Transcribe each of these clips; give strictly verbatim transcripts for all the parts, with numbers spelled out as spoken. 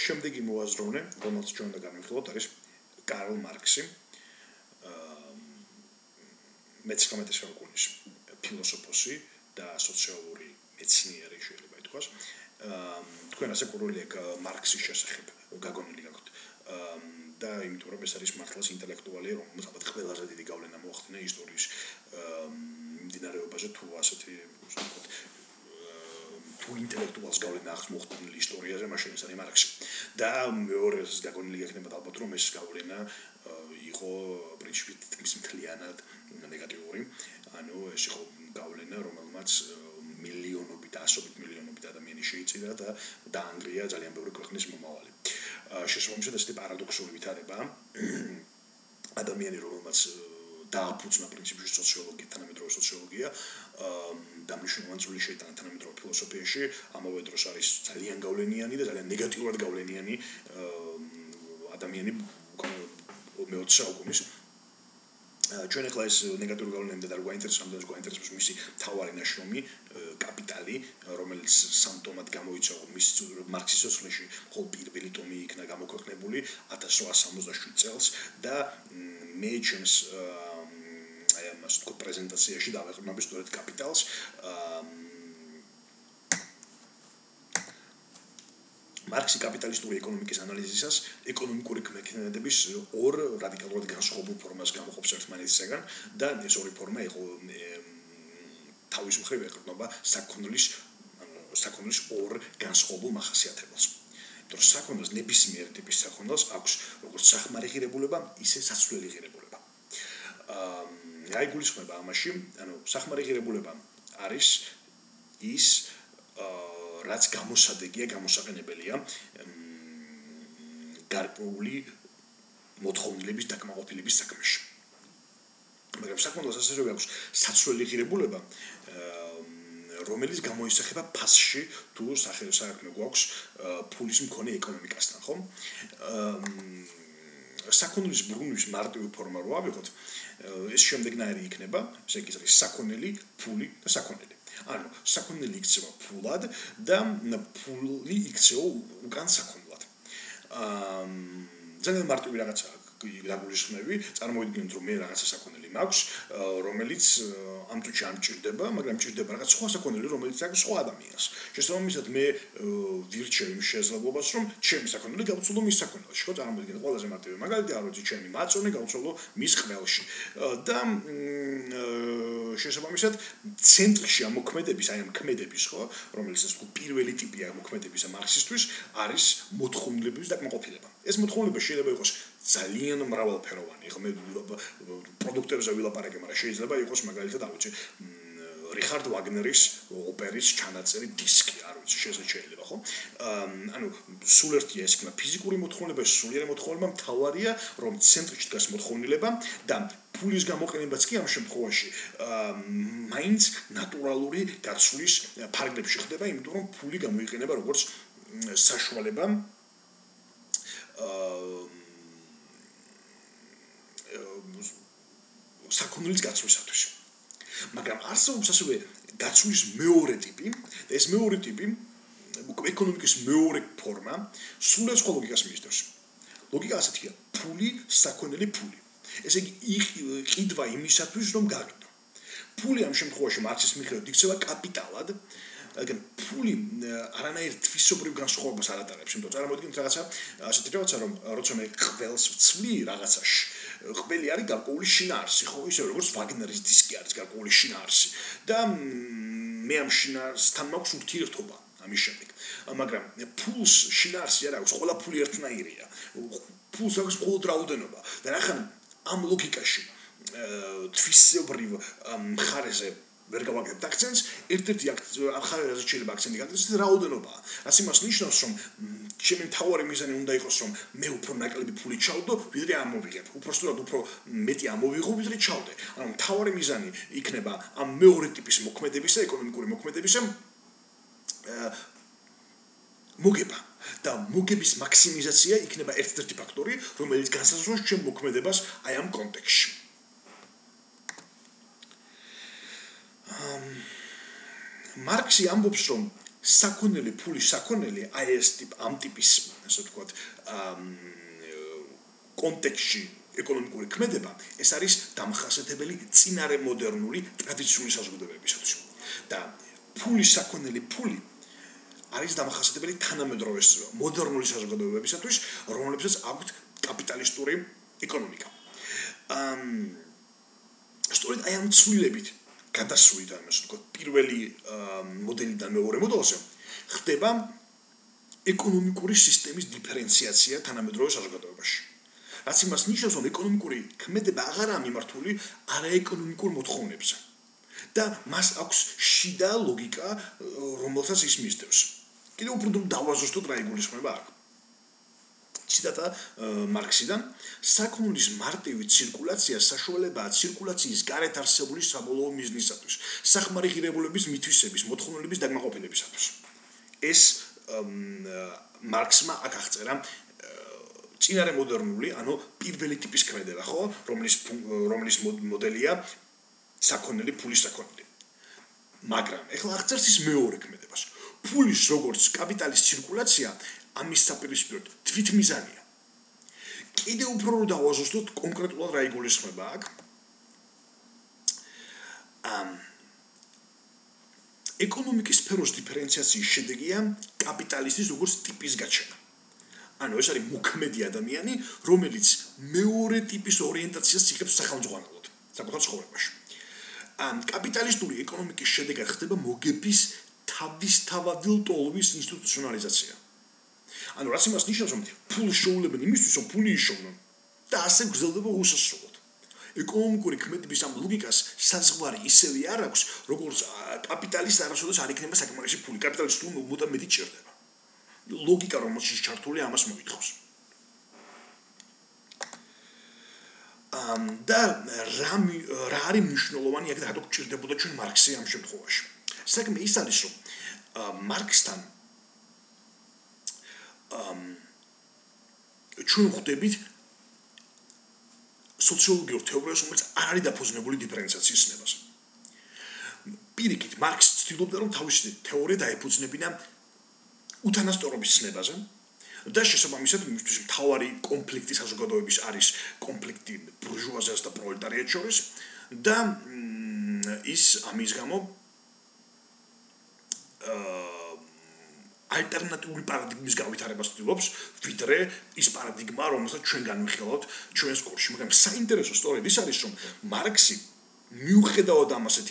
შემდეგი მოაზროვნე, რომელსაც ჩვენ უნდა გამოვიხილოთ, არის კარლ მარქსი. მეცხრამეტე საუკუნის ფილოსოფოსი და სოციალური მეცნიერი შეიძლება ითქვას. თქვენ ასე ყურული აქვს მარქსის შესახებ გაგონილი გაქვთ. და იმიტომ რომ ეს არის მართლაც ინტელექტუალი, რომელმაც ალბათ ყველაზე დიდი გავლენა მოახდინა ისტორიის მიმდინარეობაზე თუ ასეთი ვთქვათ თუ ინტელექტუალს გავლენა აქვს მოხდინილი ისტორიაზე, მაშინ ეს არის მარქსი. და მეორე გაგონილი გექნებათ ალბათ რომ ეს გავლენა იყო პრინციპით მის მთლიანად ნეგატიური. ანუ ეს იყო გავლენა, რომელმაც მილიონობით, ასობით მილიონობით ადამიანი შეიწირა და დაანგრია ძალიან ბევრი ქვეყნის მომავალი. შესაბამისად ესეთი პარადოქსული ვითარება ადამიანი, რომელმაც დააფუძნა პრინციპში სოციოლოგია, თანამედროვე სოციოლოგია და მნიშვნელოვანი წვლილი შეიტანა თანამედროვე ფილოსოფიაში, ამავე დროს არის ძალიან გავლენიანი და ძალიან ნეგატიურად გავლენიანი ადამიანი მეოცე საუკუნის. ჩვენ ახლა ეს ნეგატიური გავლენა და გვაინტერესებს, გვაინტერესებს მისი მთავარი ნაშრომი კაპიტალი, რომელიც სამტომად გამოიცა მის მარქსის სიცოცხლეში, მხოლოდ პირველი ტომი იქნა გამოქვეყნებული ათას რვაასი სამოცდაშვიდ წელს და მე ჩემს აი ამას თქო პრეზენტაციაში დავეყრდნობი სწორედ კაპიტალს. მარქსი კაპიტალისტური ეკონომიკის ანალიზისას ეკონომიკური ქმედების ორ რადიკალურად განსხვავებულ ფორმას გამოყოფს ერთმანეთისგან და ეს ორი ფორმა იყო თავის მხრივ ეყრდნობა საქონლის საქონლის ორ განსხვავებულ მახასიათებელს. იმიტომ რომ საქონელს ნებისმიერ ტიპის საქონელს აქვს როგორც სახმარი ღირებულება, ისე საცვლელი ღირებულება. აი გულისხმობა ამაში, ანუ სახმარი ღირებულება არის ის რაც გამოსადეგია, გამოსაყენებელია გარკვეული მოთხოვნილების დაკმაყოფილების საქმეში. მაგრამ საქონელს ასევე აქვს საცვლელი ღირებულება, რომელიც გამოისახება ფასში თუ საქმე გვაქვს ფულის მქონე ეკონომიკასთან, ხო? საქონლის ბრუნვის მარტივი ფორმა რო ავიღოთ, ეს შემდეგნაირი იქნება, ესე იგი არის საქონელი, ფული და საქონელი. ანუ საქონელი იქცევა ფულად და ფული იქცევა უკან საქონლად. აა ძალიან მარტივი რაღაცაა გაგულისხმები, წარმოვიდგინოთ რომ მე რაღაცა საქონელი მაქვს, რომელიც ამ წუთში არ მჭირდება, მაგრამ მჭირდება რაღაც სხვა საქონელი, რომელიც აქვს სხვა ადამიანს. შესაბამისად მე ვირჩევ იმ შესაძლებლობას, რომ ჩემი საქონელი გავცვლო მის საქონელში, ხო, წარმოვიდგინოთ ყველაზე მარტივი მაგალითი, რომ ჩემი მაწონი გავცვლო მის ყველში. და შესაბამისად ცენტრში ამ მოქმედების, აი ამ ქმედების, ხო, რომელიც ეს პირველი ტიპია მოქმედებისა მარქსისტვის, არის მოთხოვნილების დაკმაყოფილება. ეს მოთხოვნილება შეიძლება იყოს ძალიან მრავალფეროვანი. ხო, მე პროდუქტებზე ვილაპარაკე, მაგრამ შეიძლება იყოს მაგალითად, არ ვიცი, რიხარდ ვაგნერის ოპერის ჩანაწერი დისკი, არ ვიცი, შეიძლება, ხო? ანუ სულ ერთია ეს იქნება ფიზიკური მოთხოვნილება, სულიერი მოთხოვნილება, მთავარია, რომ ცენტრში დგას მოთხოვნილება და ფულის გამოყენებაც კი ამ შემთხვევაში მაინც ნატურალური გაცვლის ფარგლებში ხდება, იმიტომ რომ ფული გამოიყენება როგორც საშუალება საქონლის გაცვლისათვის. მაგრამ არსებობს ასევე გაცვლის მეორე ტიპი, და ეს მეორე ტიპი ეკონომიკის მეორე ფორმა სულ სხვა ლოგიკას მისდევს. ლოგიკა ასეთია: ფული, საქონელი, ფული. ესე იგი ყიდვა იმისათვის, რომ გავიდო. ფული ამ შემთხვევაში მარქსის მიხედვით იქცევა კაპიტალად, მაგრამ ფული არანაირ თვისობრივ განსხვავებას არ ატარებს, იმიტომ რომ წარმოვიდგინოთ რაღაცა ასეთი რაღაცა, რომ როცა მე ყველს ვცვლი რაღაცაში, ყველი არის გარკვეული შინაარსი, ხო, ისე როგორც ვაგნერის დისკი არის გარკვეული შინაარსი და მე ამ შინაარსთან მაქვს ურთიერთობა ამის შემდეგ. მაგრამ ფულს შინაარსი არ აქვს, ყველა ფული ერთნაირია. ფულს აქვს მხოლოდ რაოდენობა და რახან ამ ლოგიკაში თვისებრივ მხარეზე ვერ გავაკეთებთ აქცენტს, ერთ-ერთი მხარეზე შეიძლება აქცენტი გაკეთდეს რაოდენობაა. რაც იმას ნიშნავს, რომ ჩემი მთავარი მიზანი უნდა იყოს, რომ მე უფრო ნაკლები ფული ჩავდო, ვიდრე ამოვიღებ. უпростоრად უფრო მეტი ამოვიღო, ვიდრე ჩავდე. ანუ მთავარი მიზანი იქნება ამ მეორე ტიპის მოქმედებისა, ეკონომიკური მოქმედებისა მოგება. და მოგების მაქსიმიზაცია იქნება ერთ-ერთი ფაქტორი, რომელიც განსაზღვრავს ჩემ მოქმედებას აი ამ კონტექსტში. მარქსი ამბობს, რომ საქონელი, ფულის საქონელი, აი ეს ტიპ ამ ტიპის, ასე ვთქვათ, კონტექსტში ეკონომიკური ქმედება, ეს არის დამახასიათებელი წინარე მოდერნული ტრადიციული საზოგადოებებისათვის. და ფულის საქონელი ფული არის დამახასიათებელი თანამედროვე მოდერნული საზოგადოებებისათვის, რომლებსაც აქვთ კაპიტალისტური ეკონომიკა. სწორედ აი ამ ცვლილებით გადასვლით, ასე ვთქვათ, პირველი მოდელიდან მეორე მოდელზე ხდება ეკონომიკური სისტემის დიფერენციაცია თანამედროვე საზოგადოებაში. რაც იმას ნიშნავს, რომ ეკონომიკური ქმედება აღარაა მიმართული არაეკონომიკურ მოთხოვნებზე და მას აქვს შიდა ლოგიკა, რომელსაც ის მისდევს. კიდევ უფრო დავაზუსტოთ რა იგულისხმება აქ. ციტატა მარქსიდან, საქონლის მარტივი ცირკულაცია საშუალებაა ცირკულაციის გარეთ არსებული საბოლოო მიზნისათვის, სახმარი ღირებულების მითვისების, მოთხოვნილების დაკმაყოფილებისათვის. ეს მარქსმა აქ აღწერა წინარე მოდერნული, ანუ პირველი ტიპის ქმედება, ხო, რომლის რომლის მოდელია საქონელი, ფულის საქონელი. მაგრამ ეხლა აღწერს ის მეორე ქმედებას. ფულის როგორც კაპიტალის ცირკულაცია ამის საპირისპიროდ თვითმიზანია. კიდევ უფრო რომ დავაზუსტოთ კონკრეტულად რა იგულისხმება აქ. ამ ეკონომიკის სფეროს დიფერენციაციის შედეგია კაპიტალისტის როგორც ტიპის გაჩენა. ანუ ეს არის მოქმედი ადამიანი, რომელიც მეორე ტიპის ორიენტაციას იღებს სახელმძღვანელოდ საკუთარ ცხოვრებაში. ამ კაპიტალისტური ეკონომიკის შედეგად ხდება მოგების თავისთავადი ლტოლვის ინსტიტუციონალიზაცია. ანუ რაც იმას ნიშნავს, რომ ფულს შეულებენ იმისთვის, რომ ფული იშოვნონ და ასე გრძელდება უსასრულოდ. ეკონომიკური ქმედების ამ ლოგიკას საზღვარი ისევე არ აქვს, როგორც კაპიტალისტს არასოდეს არ იქნება საკმარისი ფული. კაპიტალისტს თუ მუდამ მეტი ჭირდება. ლოგიკა რომელშიც ჩართული ამას მოითხოვს. ამ და რა რა არის მნიშვნელოვანი აქ და რატო გჭირდებოდა ჩვენ მარქსი ამ შემთხვევაში. საქმე ის არის, რომ მარქსთან ამ ჩვენ ხვდებით სოციოლოგიურ თეორიას, რომელიც არ არის დაფუძნებული დიფერენციაციის ცნებაზე. პირიქით, მარქსი ცდილობდა, რომ თავისი თეორია დაეფუძნებინა უთანასწორობის ცნებაზე და შესაბამისად მისთვის მთავარი კონფლიქტი საზოგადოების არის კონფლიქტი ბურჟუაზიას და პროლეტარიატს შორის და ის ამის გამო ალტერნატიული პარადიგმის გავითარებას ცდილობს, ვიდრე ის პარადიგმა, რომელსაც ჩვენ განვიხილავთ ჩვენს სკოლაში. მაგრამ საინტერესო სწორედ ის არის, რომ მარქსი მიუხედავად ამ ასეთი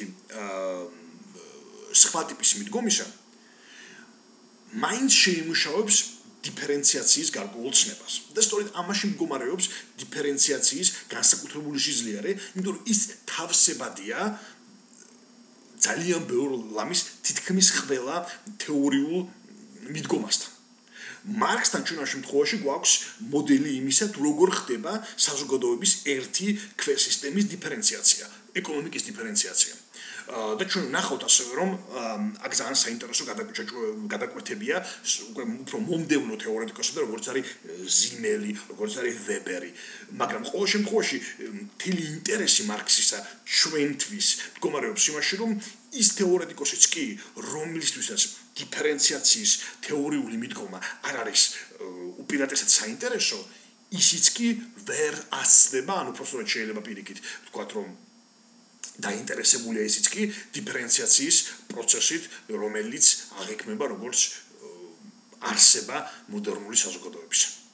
სხვა ტიპის მიდგომისა, მაინც შეიმუშავებს დიფერენციაციის გარკვეულ ცნებას. და სწორედ ამაში მდგომარეობს დიფერენციაციის განსაკუთრებული სიძლიერე, იმიტომ რომ ის თავსებადია ძალიან ბევრ ლამის თითქმის ყველა თეორიულ მიდგომასთან. მარქსთან ჩვენ ამ შემთხვევაში გვაქვს მოდელი იმისა, თუ როგორ ხდება საზოგადოების ერთი ქვესისტემის დიფერენციაცია, ეკონომიკის დიფერენციაცია. და ჩვენ ვნახავთ ასევე, რომ აქ ძალიან საინტერესო გადაკვეთებია უფრო მომდევნო თეორეტიკოსებთან, როგორც არის ზიმელი, როგორც არის ვებერი. მაგრამ ყოველ შემთხვევაში მთელი ინტერესი მარქსისა ჩვენთვის მდგომარეობს იმაში, რომ ის თეორეტიკოსიც კი, რომლისთვისაც დიფერენციაციის თეორიული მიდგომა არ არის უპირატესად საინტერესო, ისიც კი ვერ ასწდება, ანუ უბრალოდ შეიძლება პირიქით ვთქვათ, რომ დაინტერესებულია ისიც კი დიფერენციაციის პროცესით, რომელიც აღიქმება როგორც არსება მოდერნული საზოგადოებისა.